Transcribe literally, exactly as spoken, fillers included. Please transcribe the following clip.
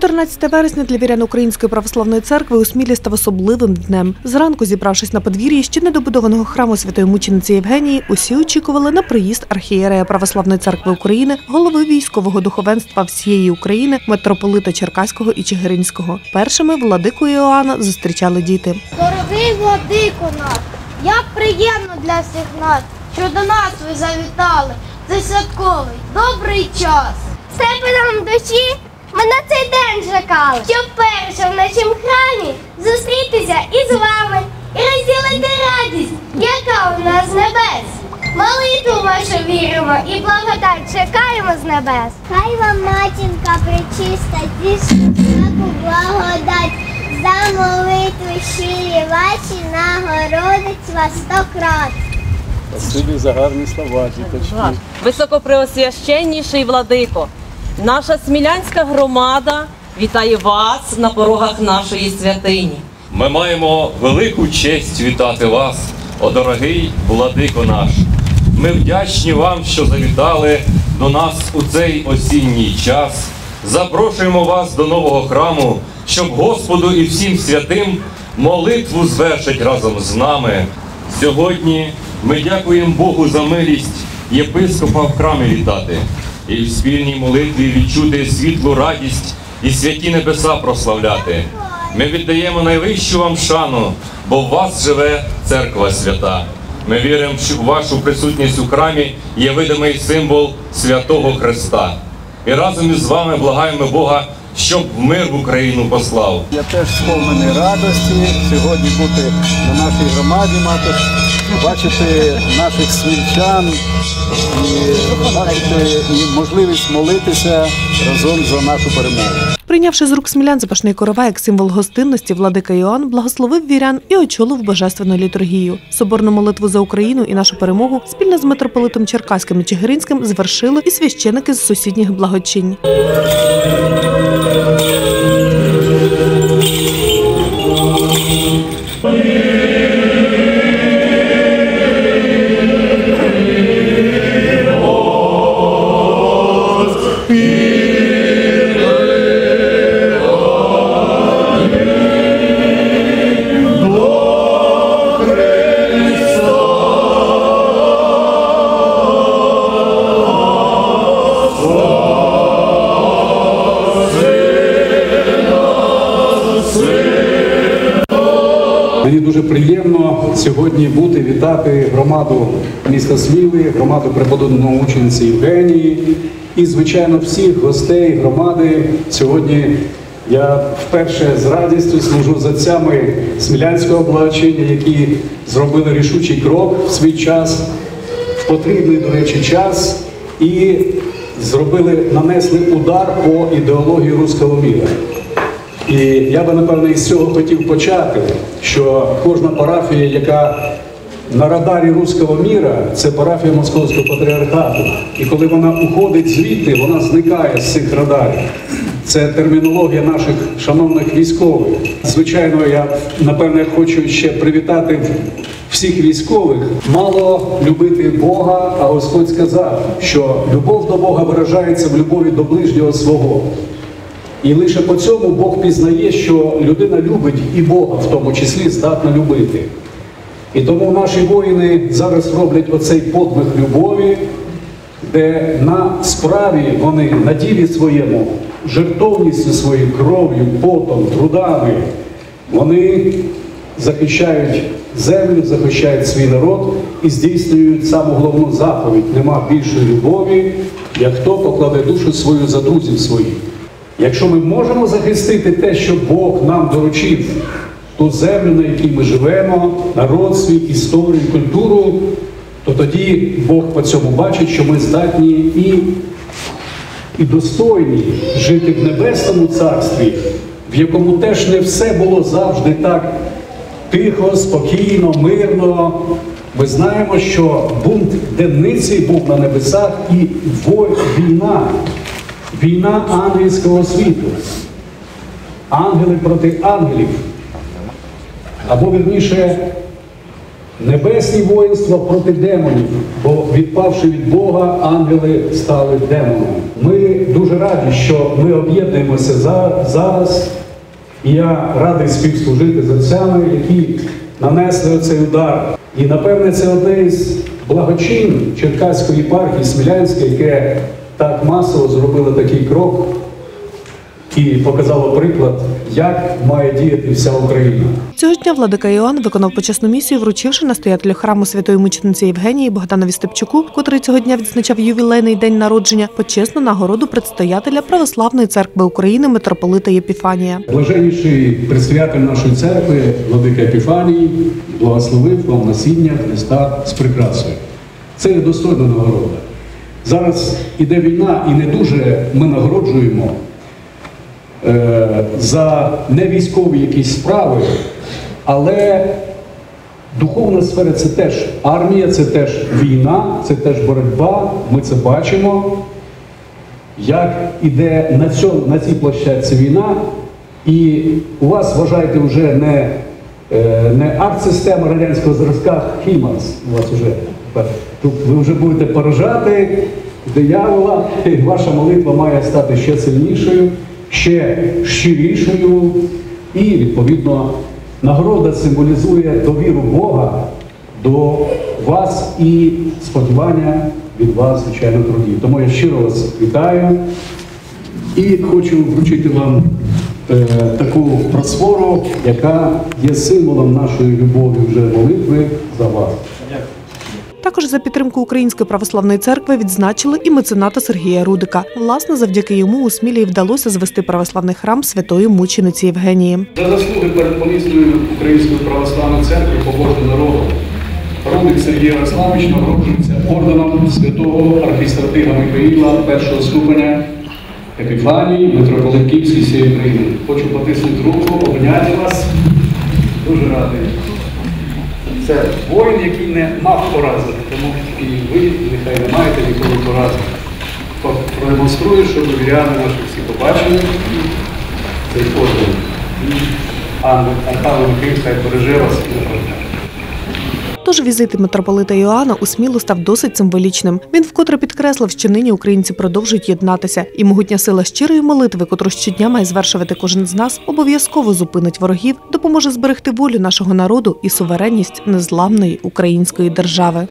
чотирнадцяте вересня для вірян Української православної церкви у Смілі став особливим днем. Зранку, зібравшись на подвір'ї ще недобудованого храму Святої Мучениці Євгенії, усі очікували на приїзд архієрея Православної церкви України, голови військового духовенства всієї України, митрополита Черкаського і Чигиринського. Першими владику Іоанна зустрічали діти. Дорогий владико наш, як приємно для всіх нас, що до нас ви завітали. Це святковий, добрий час. Все нам душі, ми на цей день чекали, щоб перше в нашому храмі зустрітися із вами і розділити радість, яка у нас з небес. Молитву вашу віримо і благодать чекаємо з небес. Хай вам, матінка пречиста, зійшла всяку благодать, за молитви щирі ваші нагородить вас стократ. Спасибі за гарні слова, діточки. Високопреосвященніший владико, наша смілянська громада вітає вас на порогах нашої святині. Ми маємо велику честь вітати вас, о дорогий владико наш. Ми вдячні вам, що завітали до нас у цей осінній час. Запрошуємо вас до нового храму, щоб Господу і всім святим молитву звершить разом з нами. Сьогодні ми дякуємо Богу за милість єпископа в храмі вітати і в спільній молитві відчути світлу радість і святі небеса прославляти. Ми віддаємо найвищу вам шану, бо в вас живе церква свята. Ми віримо, що вашу присутність у храмі є видимий символ святого Христа. І разом із вами благаємо Бога, щоб мир в Україну послав. Я теж сповнений радості сьогодні бути на нашій громаді, мати, бачити наших смільчан і бачити і можливість молитися разом за нашу перемогу. Прийнявши з рук смілян запашний коровай як символ гостинності, владика Іоанн благословив вірян і очолив божественну літургію. Соборну молитву за Україну і нашу перемогу спільно з митрополитом Черкаським і Чигиринським звершили і священики з сусідніх благочинь. Мені дуже приємно сьогодні бути, вітати громаду міста Сміли, громаду преподобної мучениці Євгенії і, звичайно, всіх гостей громади. Сьогодні я вперше з радістю служу за отцями Смілянського благочиння, які зробили рішучий крок в свій час, в потрібний, до речі, час, і зробили, нанесли удар по ідеології руського міра. І я би, напевно, із цього хотів почати, що кожна парафія, яка на радарі руського міра, це парафія Московського патріархату. І коли вона уходить звідти, вона зникає з цих радарів. Це термінологія наших шановних військових. Звичайно, я, напевне, хочу ще привітати всіх військових. Мало любити Бога, а Господь сказав, що любов до Бога виражається в любові до ближнього свого. І лише по цьому Бог пізнає, що людина любить і Бога в тому числі здатна любити. І тому наші воїни зараз роблять оцей подвиг любові, де на справі вони на ділі своєму, жертовністю своєю, кров'ю, потом, трудами, вони захищають землю, захищають свій народ і здійснюють саму головну заповідь. Нема більшої любові, як хто покладе душу свою за друзів своїх. Якщо ми можемо захистити те, що Бог нам доручив, ту землю, на якій ми живемо, народ свій, історію, культуру, то тоді Бог по цьому бачить, що ми здатні і, і достойні жити в Небесному Царстві, в якому теж не все було завжди так тихо, спокійно, мирно. Ми знаємо, що бунт демниці був на небесах і війна. Війна ангельського світу. Ангели проти ангелів. Або, вірніше, Небесні воїнства проти демонів, бо відпавши від Бога, ангели стали демонами. Ми дуже раді, що ми об'єднуємося зараз, і я радий співслужити з отцями, які нанесли оцей удар. І, напевне, це одне із благочин Черкаської єпархії Смілянської, яке так масово зробило такий крок і показало приклад, як має діяти вся Україна. Цього ж дня владика Іоанн виконав почесну місію, вручивши настоятелю храму святої мучениці Євгенії Богданові Степчуку, котрий цього дня відзначав ювілейний день народження, почесну нагороду предстоятеля Православної церкви України митрополита Єпіфанія. Блаженніший предстоятель нашої церкви, владика Епіфаній, благословив вам насіння Христа з прикрасою. Це є достойна нагорода. Зараз іде війна, і не дуже ми нагороджуємо за невійськові якісь справи, але духовна сфера – це теж армія, це теж війна, це теж боротьба. Ми це бачимо, як іде на, цьому, на цій площадці війна. І у вас, вважайте, вже не, не арт-система радянського зразка «Хімарс». У вас вже, тут ви вже будете поражати диявола, і ваша молитва має стати ще сильнішою, ще щирішою, і, відповідно, нагорода символізує довіру Бога до вас і сподівання від вас, звичайно, трудів. Тому я щиро вас вітаю і хочу вручити вам е, таку просфору, яка є символом нашої любові вже молитви за вас. Також за підтримку Української православної церкви відзначили і мецената Сергія Рудика. Власне, завдяки йому у Смілі вдалося звести православний храм святої мучениці Євгенії. За заслуги перед помісною Української православної церкви побожного народу Рудик Сергій Ярославович нагороджується орденом святого архістратига Михаїла першого ступеня Епіфанії, митрополит Київський всієї України. Хочу потиснути руку, обняти вас. Дуже радий. Це воїн, який не мав порази, тому і ви, нехай не маєте ніколи порази. Продемонструю, щоб віряни наші всі побачили цей орден. Архангел Михаїл хай береже вас і направляє. Тож візит митрополита Іоанна у Смілу став досить символічним. Він вкотре підкреслив, що нині українці продовжують єднатися. І могутня сила щирої молитви, котру щодня має звершувати кожен з нас, обов'язково зупинить ворогів, допоможе зберегти волю нашого народу і суверенність незламної української держави.